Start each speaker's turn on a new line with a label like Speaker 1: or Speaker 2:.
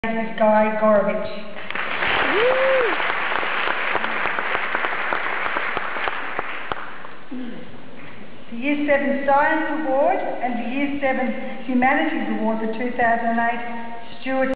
Speaker 1: Guy Gorovich. The Year 7 Science Award and the Year 7 Humanities Award for 2008, Stuart